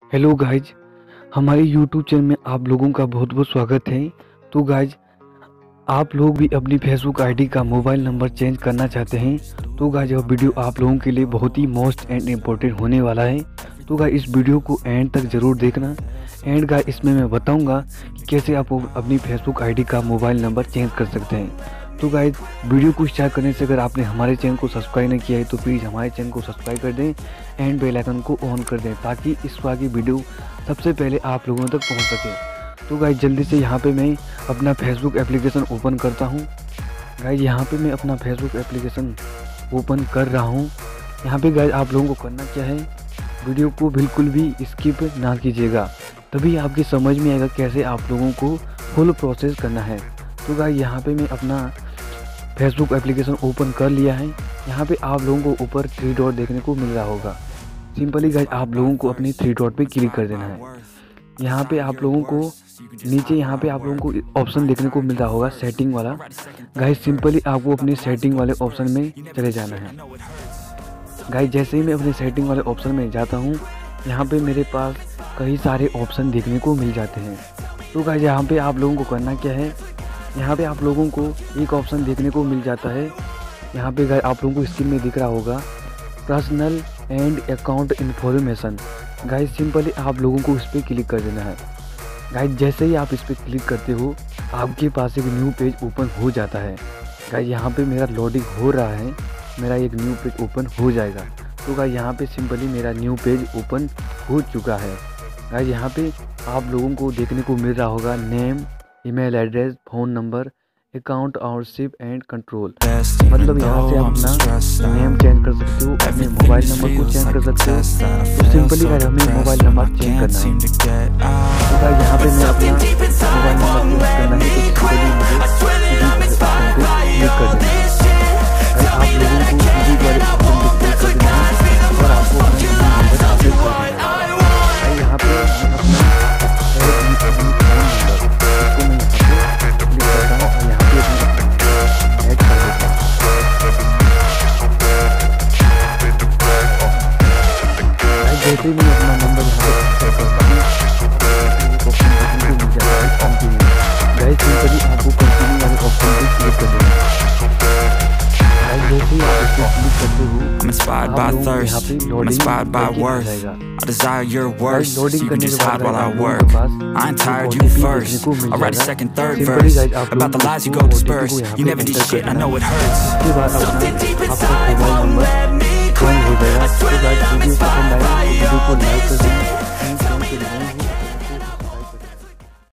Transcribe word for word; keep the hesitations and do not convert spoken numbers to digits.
Hello guys, हमारे YouTube channel में आप लोगों का बहुत बहुत स्वागत है। तो गाइज, आप लोग भी अपनी फेसबुक आईडी का मोबाइल नंबर चेंज करना चाहते हैं तो गाइज यह वीडियो आप लोगों के लिए बहुत ही मोस्ट एंड इम्पोर्टेंट होने वाला है। तो गाइज इस वीडियो को एंड तक ज़रूर देखना। एंड गाइज इसमें मैं बताऊंगा कि कैसे आप अपनी फेसबुक आईडी का मोबाइल नंबर चेंज कर सकते हैं। तो गाइज वीडियो को स्टार्ट करने से अगर आपने हमारे चैनल को सब्सक्राइब नहीं किया है तो प्लीज़ हमारे चैनल को सब्सक्राइब कर दें एंड बेल आइकन को ऑन कर दें ताकि इस बार की वीडियो सबसे पहले आप लोगों तक पहुंच सके। तो गाइज जल्दी से यहाँ पे मैं अपना फेसबुक एप्लीकेशन ओपन करता हूँ। गाइज यहाँ पे मैं अपना फेसबुक एप्लीकेशन ओपन कर रहा हूँ। यहाँ पे गाइज आप लोगों को करना क्या है, वीडियो को बिल्कुल भी स्किप ना कीजिएगा, तभी आपकी समझ में आएगा कैसे आप लोगों को फुल प्रोसेस करना है। तो गाइज यहाँ पे मैं अपना फेसबुक एप्लीकेशन ओपन कर लिया है। यहाँ पे आप लोगों को ऊपर थ्री डॉट देखने को मिल रहा होगा। सिंपली गाइज आप लोगों को अपनी थ्री डॉट पे क्लिक कर देना है। यहाँ पे आप लोगों को नीचे यहाँ पे आप लोगों को ऑप्शन देखने को मिल रहा होगा सेटिंग वाला। गाइज सिंपली आपको अपने सेटिंग वाले ऑप्शन में चले जाना है। गाइज जैसे ही मैं अपने सेटिंग वाले ऑप्शन में जाता हूँ, यहाँ पे मेरे पास कई सारे ऑप्शन देखने को मिल जाते हैं। तो गाइज यहाँ पे आप लोगों को करना क्या है, यहाँ पे आप लोगों को एक ऑप्शन देखने को मिल जाता है। यहाँ पे गाइज आप लोगों को स्क्रीन में दिख रहा होगा personal and account information. Guys simply आप लोगों को इस पर क्लिक कर देना है। गाइज जैसे ही आप इस पर क्लिक करते हो आपके पास एक न्यू पेज ओपन हो जाता है। गाइज यहाँ पे मेरा लोडिंग हो रहा है, मेरा एक न्यू पेज ओपन हो जाएगा। तो गाइज यहाँ पे सिंपली मेरा न्यू पेज ओपन हो चुका है। गाइज यहाँ पे आप लोगों को देखने को मिल रहा होगा name, email address, phone number, account ownership and control. मतलब यहाँ से आप अपना नेम चेंज कर सकते हो, अपने मोबाइल नंबर को चेंज कर सकते हो। तो सिंपली गाइस हमें मोबाइल नंबर चेंज करना है। तो गाइस यहाँ पे मैं अपना मोबाइल नंबर चेंज करना है तो सिंपली मुझे क्लिक कर देना है। आप लोगों को इसी वाले ऑप्शन पे क्लिक कर देना है और आपको अपना नंबर अपडेट कर देना है। यहाँ पे अपना जैसे ही मैं अपना नंबर यहाँ पर करता हूँ ऑप्शन देखने को मिल जाता है कंटिन्यू। गाइस सिंपली आपको कंटिन्यू वाले ऑप्शन पे क्लिक कर देना है। गाइस जैसे ही आप इस पर क्लिक करते हो I'm inspired by thirst, I'm inspired by worth. I desire your worst, so you can just hide while I work. I ain't tired, you first. I'll write a second, third verse about the lies you go disperse. You never did shit, I know it hurts. Something deep inside won't let me quit. I swear that I'm inspired by your energy.